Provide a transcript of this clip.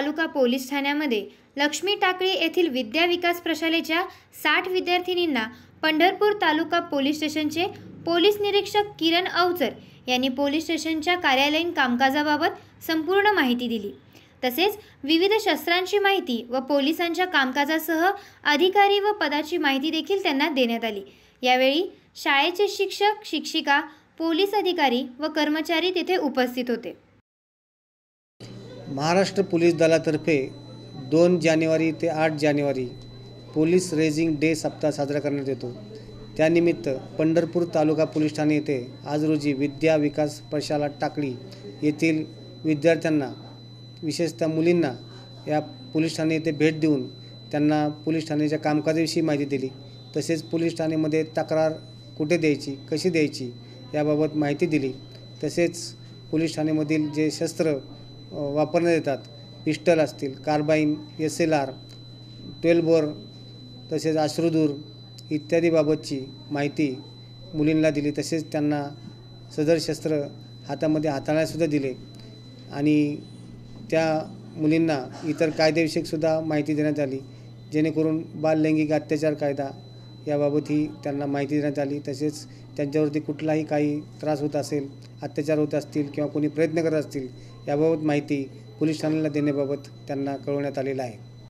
तालुका police ठाण्यामध्ये लक्ष्मी टाकळी येथील विद्या विकास प्रशालेच्या 60 विद्यार्थिनींना पंढरपूर तालुका पोलीस स्टेशनचे पोलीस निरीक्षक किरण अवचर यांनी पोलीस स्टेशनच्या कार्यालयीन कामकाजाबाबत संपूर्ण माहिती दिली। तसेच विविध शस्त्रांची माहिती व पोलिसांच्या कामकाजासह अधिकारी व पदाची माहिती देखील त्यांना देण्यात आली। यावेळी शाळेचे शिक्षक, शिक्षिका, पोलीस अधिकारी व कर्मचारी तिथे उपस्थित होते। महाराष्ट्र पोलीस दलातर्फे 2 जानेवारी ते 8 जानेवारी पोलीस रेझिंग डे सप्ताह साजरा करण्यात येतो। त्यानिमित्त पंढरपूर तालुका पोलीस ठाणे येथे आज रोजी विद्या विकास प्रशाला टाकळी येथील विद्यार्थ्यांना, विशेषतः मुलींना या पोलीस ठाणे येथे भेट देऊन त्यांना पोलीस ठाण्याच्या कामकाजाविषयी माहिती दिली। तसेच पोलीस ठाण्यामध्ये तक्रार कुठे द्यायची, कशी द्यायची याबाबत माहिती दिली। तसेच पोलीस ठाण्यामधील जे शस्त्र वापरण्यात येतात, पिस्टल असतील, कार्बाईन, SLR, 12 बोर, तसेच अश्रुधूर इत्यादी बाबतची माहिती मुलींना दिली। तसेच त्यांना सदर शस्त्र हातामध्ये हाताळण्यासुद्धा दिले आणि त्या मुलींना इतर कायदेविषयकसुद्धा माहिती देण्यात आली, जेणेकरून बाललैंगिक अत्याचार कायदा याबाबतही त्यांना माहिती देण्यात आली। तसेच त्यांच्यावरती कुठलाही काही त्रास होत असेल, अत्याचार होत असतील किंवा कोणी प्रयत्न करत असतील याबाबत माहिती पोलीस ठाण्याला देण्याबाबत त्यांना कळवण्यात आलेलं आहे।